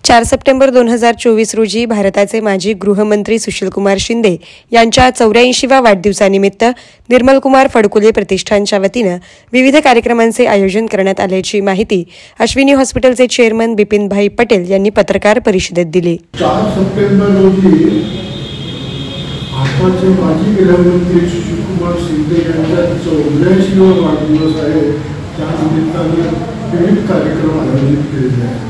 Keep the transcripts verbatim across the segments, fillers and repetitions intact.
चार सप्टेंबर दोन हजार चोवीस रोजी भारताचे माजी गृहमंत्री सुशीलकुमार शिंदे यांच्या चौऱ्याऐंशीव्या वाढदिवसानिमित्त निर्मलकुमार फडकुले प्रतिष्ठानच्या वतीनं विविध कार्यक्रमांचे आयोजन करण्यात आल्याची माहिती अश्विनी हॉस्पिटलचे चेअरमन बिपिनभाई पटेल यांनी पत्रकार परिषदेत दिली। चार सप्टेंबर रोजी भारताचे माजी गृहमंत्री सुशीलकुमार शिंदे यांचा चौऱ्याऐंशीवा वाढदिवस आहे। त्या निमित्ताने विविध कार्यक्रम आयोजित केले आहेत।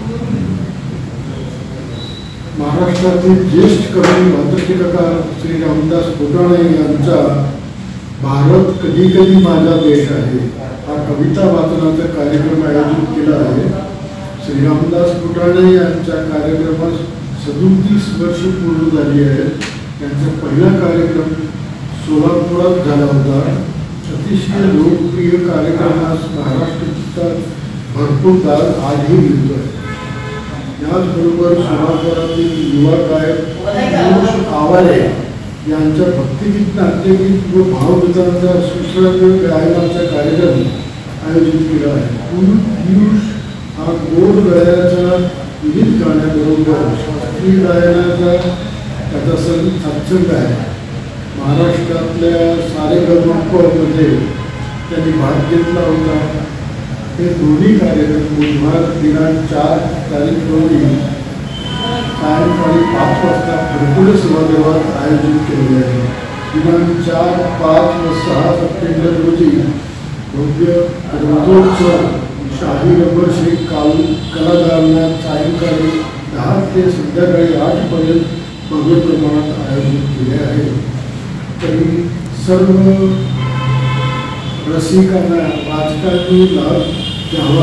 महाराष्ट्रातील ज्येष्ठ कवी वात्रटिककार श्री रामदास फुटाणे यांचा भारत कधी कधी माझा देश आहे हा कविता वाचनाचा कार्यक्रम आयोजित केला आहे। श्री रामदास फुटाणे यांच्या कार्यक्रमास सदोतीस वर्ष पूर्ण झाली आहेत। त्यांचा पहिला कार्यक्रम सोलापुरात झाला होता। अतिशय लोकप्रिय कार्यक्रमास महाराष्ट्राचा भरपूर दाद आजही मिळतो आहे। याचबरोबर सोलापुरातील युवा गायक आवारे यांच्या भक्तिगीत नाट्यगीत व भावगीतांचा सुश्राव्य गायनाचा कार्यक्रम आयोजित केला आहे। पियुष हा गोड गळ्याच्या विविध गाण्याबरोबर शास्त्रीय गायनाचा त्याचा सत्संग आहे। महाराष्ट्रातल्या सारेगमपमध्ये त्यांनी भाग घेतला होता। हे दोन्ही कार्यक्रम बुधवार दिनांक चार तारीख रोजी सायंकाळी पाच वाजता फडकुले सभागृहात आयोजित केले आहे। दिनांक चार पाच व सहा सप्टेंबर रोजी भव्य रंगोत्सव शाही रबरशी काल कलादालनात सायंकाळी दहा ते संध्याकाळी आठपर्यंत भव्य प्रमाणात आयोजित केले आहे। तरी सर्व रसिकांना वाचकांनी लाभ घ्यावा।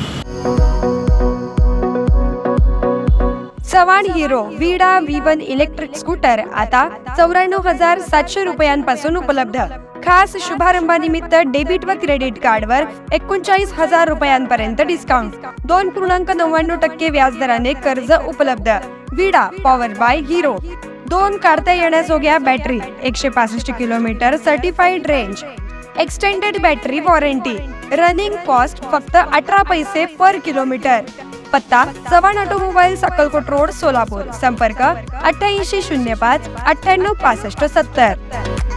Chavan Hero Vida V one electric scooter आता चौऱ्याण्णव हजार सातशे रुपयांपासून उपलब्ध। खास शुभारंभानिमित्त डेबिट व क्रेडिट कार्डवर एकोणचाळीस हजार रुपयांपर्यंत डिस्काउंट, दोन पूर्णांक नव्याण्णव टक्के व्याजदराने कर्ज उपलब्ध। विडा पॉवर बाय हिरो, दोन काढता येण्याजोग्या बॅटरी, एकशे पासष्ट kilometre certified range, extended battery warranty, running cost फक्त अठरा पैसे पर किलोमीटर। पत्ता चव्हाण ऑटोमोबाईल्स अक्कलकोट रोड सोलापूर। संपर्क अठ्ठ्याऐंशी शून्य पाच अठ्ठ्याण्णव पासष्ट सत्तर।